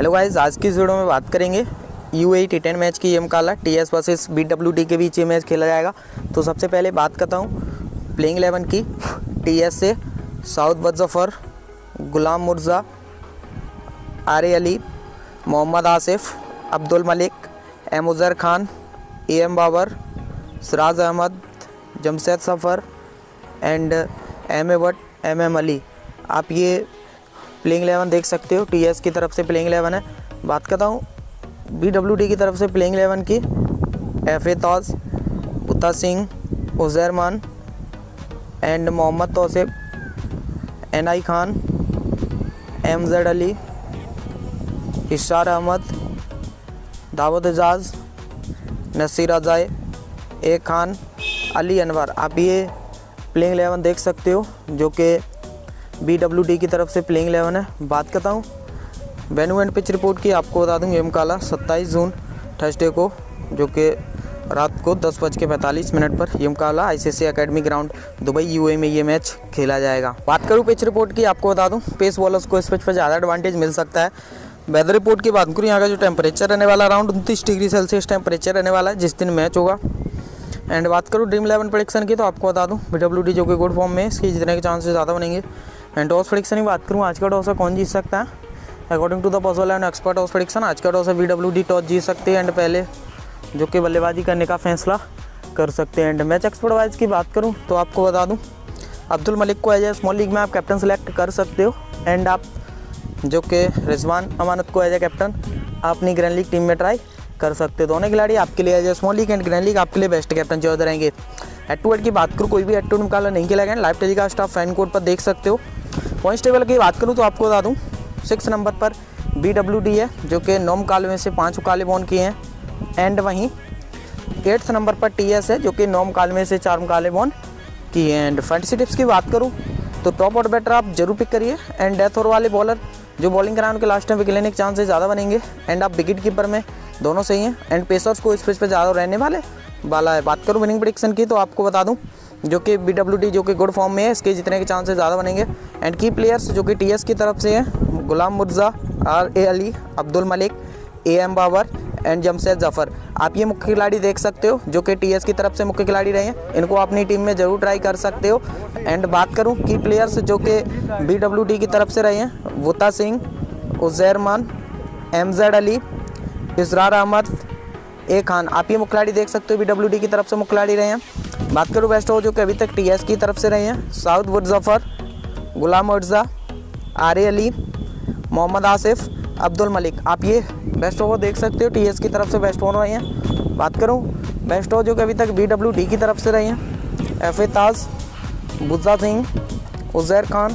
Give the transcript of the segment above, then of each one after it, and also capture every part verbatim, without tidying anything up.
Hello guys, आज की इस वीडियो में बात करेंगे यूएई टी टेन मैच की। एम काला टीएस वर्सेस बीडब्ल्यूडी के बीच ये मैच खेला जाएगा। तो सबसे पहले बात करता हूँ प्लेइंग इलेवन की। टीएस से Saud Wazfar, Ghulam Murza, R Ali, Mohammad Asif, Abdul Malik, Emuzar Khan, A M Babar, Siraj Ahmed, Jamshed Safar and M A Wat, M M Ali. आप ये प्लेइंग इलेवन देख सकते हो। टीएस की तरफ से प्लेइंग इलेवन है। बात करता हूँ बीडब्ल्यूडी की तरफ से प्लेइंग इलेवन की। F A Taj, Uta Singh, Uzairman and Mohammad Tausif, N I Khan, M Z Ali, Ishar Ahmed, Daud Ejaz, Naseer Azai, A Khan, Ali Anwar. आप ये प्लेइंग इलेवन देख सकते हो जो कि बीडब्ल्यूडी की तरफ से प्लेइंग इलेवन है। बात करता हूँ वेन्यू एंड पिच रिपोर्ट की। आपको बता दूँ एम काला सत्ताईस जून थर्सडे को, जो कि रात को दस बज के पैंतालीस मिनट पर एम काला ICC academy ground Dubai UAE में ये मैच खेला जाएगा। बात करूँ पिच रिपोर्ट की, आपको बता दूँ पेस बॉलर्स को इस पिच पर ज़्यादा एडवांटेज मिल सकता है। वेदर रिपोर्ट की बात करूँ, यहाँ का जो टेम्परेचर रहने वाला अराउंड उनतीस डिग्री सेल्सियस टेम्परेचर रहने वाला है जिस दिन मैच होगा। एंड बात करूँ ड्रीम इलेवन प्रेडिक्शन की, तो आपको बता दूँ बीडब्ल्यूडी जो कि गुड फॉर्म में है, इसकी जीतने के चांसेस ज़्यादा बनेंगे। एंड टॉस प्रेडिक्शन की बात करूँ, आज का टॉस कौन जीत सकता है according to the possible and expert toss prediction. आज का टॉस है बीडब्ल्यूडी टॉस जीत सकते हैं एंड पहले जो कि बल्लेबाजी करने का फैसला कर सकते हैं। एंड मैच एक्सपर्ट वाइज की बात करूँ तो आपको बता दूँ अब्दुल मलिक को एज ए स्मॉल लीग में आप कैप्टन सेलेक्ट कर सकते हो। एंड आप जो कि रिजवान अमानत को एज ए कैप्टन आप अपनी ग्रैंड लीग टीम में ट्राई कर सकते हो। दोनों खिलाड़ी आपके लिए as a small league and grand league आपके लिए बेस्ट कैप्टन चौधर रहेंगे। हेड टू हेड की बात करूँ, कोई भी हेड टू हेड मुकाबला नहीं खेला गया। लाइव टेलीकास्ट आप फैन कोड पर देख सकते हो। पॉइंट्स टेबल की बात करूँ तो आपको बता दूँ सिक्स नंबर पर बीडब्ल्यूडी है जो कि नौ मुकाबले में से पाँच मुकाबले बॉन किए हैं। एंड वहीं एट्थ नंबर पर टीएस है जो कि नौ मुकाबले में से चार मुकाबले बॉन किए हैं। एंड फैंटेसी टिप्स की बात करूँ तो टॉप और बैटर आप जरूर पिक करिए। एंड डेथ ओवर वाले बॉलर जो बॉलिंग कराएं उनके लास्ट टाइम विकेट लेने के चांसेस ज़्यादा बनेंगे। एंड आप विकेट कीपर में दोनों सही हैं। एंड पेसर्स को इस पिच पर ज़्यादा रहने वाले वाला है। बात करूँ विनिंग प्रेडिक्शन की, तो आपको बता दूँ जो कि बीडब्ल्यूडी जो कि गुड फॉर्म में है, इसके जीतने के चांसेस ज़्यादा बनेंगे। एंड की प्लेयर्स जो कि टीएस की तरफ से हैं Ghulam Murza, R A Ali, Abdul Malik, A M Babar and Jamshed Zafar. आप ये मुख्य खिलाड़ी देख सकते हो जो कि टीएस की तरफ से मुख्य खिलाड़ी रहे हैं। इनको अपनी टीम में ज़रूर ट्राई कर सकते हो। एंड बात करूँ की प्लेयर्स जो कि बीडब्ल्यूडी की तरफ से रहे हैं Uta Singh, Uzairman, M Z Ali, Israr Ahmed, A Khan. आप ये मुख्य खिलाड़ी देख सकते हो बीडब्ल्यूडी की तरफ से मुख्य खिलाड़ी रहे हैं। बात करूँ बेस्ट ओवर जो कि अभी तक टीएस की तरफ से रहे हैं साउद वज़फ़र, गुलाम मुर्जा, आरे अली, मोहम्मद आसिफ, अब्दुल मलिक। आप ये बेस्ट ओवर देख सकते हो टीएस की तरफ से बेस्ट ओवर रहे हैं। बात करूँ बेस्ट ओवर जो कि अभी तक बीडब्ल्यूडी की तरफ से रहे हैं F A Taj, Buza Singh, Uzair Khan,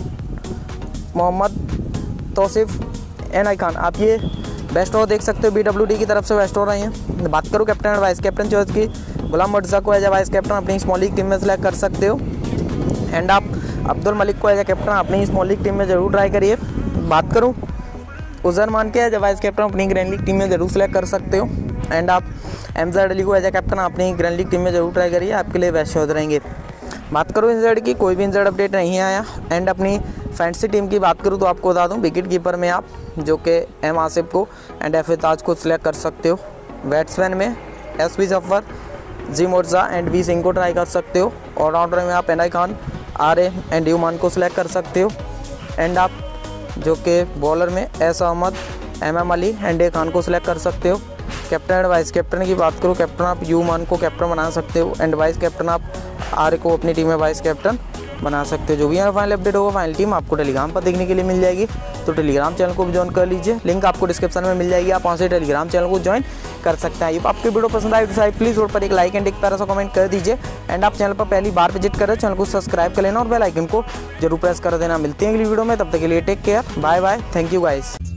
Mohammad Tausif, N I Khan. आप ये बेस्ट ओवर देख सकते हो बीडब्ल्यूडी की तरफ से बेस्ट ओवर रहे हैं। बात करूँ captain and vice captain choice की, गुलाम मुर्जा को एज ए वाइस कैप्टन अपनी स्मॉल लीग टीम में सेलेक्ट कर सकते हो। एंड आप अब्दुल मलिक को एज ए कैप्टन अपनी स्मॉल लीग टीम में ज़रूर ट्राई करिए। बात करूँ उज़ैरमान के एज ए वाइस कैप्टन अपनी ग्रैंड लीग टीम में ज़रूर सेलेक्ट कर सकते हो। एंड आप एम जेड अली को एज ए कैप्टन अपनी ग्रैंड लीग टीम में ज़रूर ट्राई करिए, आपके लिए बेस्ट चौधर रहेंगे। बात करूँ इंजर्ड की, कोई भी इंजर्ड अपडेट नहीं आया। एंड अपनी फैंटेसी टीम की बात करूँ तो आपको बता दूँ विकेट कीपर में आप जो कि एम आसिफ को एंड एफ ए ताज को सिलेक्ट कर सकते हो। बैट्समैन में S V Zafar, G Murza and V Singh को ट्राई कर सकते हो। ऑलराउंडर में आप N I Khan, R A and Uman को सिलेक्ट कर सकते हो। एंड आप जो कि बॉलर में S Ahmed, M M Ali and A Khan को सिलेक्ट कर सकते हो। कैप्टन एंड वाइस कैप्टन की बात करूँ, कैप्टन आप यूमान को कैप्टन बना सकते हो एंड वाइस कैप्टन आप आर को अपनी टीम में वाइस कैप्टन बना सकते हो। जो भी यहाँ फाइनल अपडेट होगा फाइनल टीम आपको टेलीग्राम पर देखने के लिए मिल जाएगी, तो टेलीग्राम चैनल को भी ज्वाइन कर लीजिए। लिंक आपको डिस्क्रिप्शन में मिल जाएगी, आप वहाँ से टेलीग्राम चैनल को ज्वाइन कर सकते हैं। ये आपकी वीडियो पसंद आई तो प्लीज़ रोड पर एक लाइक एंड एक प्यारा सा कमेंट कर दीजिए। एंड आप चैनल पर पहली बार विजिट करें, चैनल को सब्सक्राइब कर लेना और बेल आइकन को जरूर प्रेस कर देना। मिलते हैं अगली वीडियो में, तब तक के लिए take care, bye bye, thank you guys.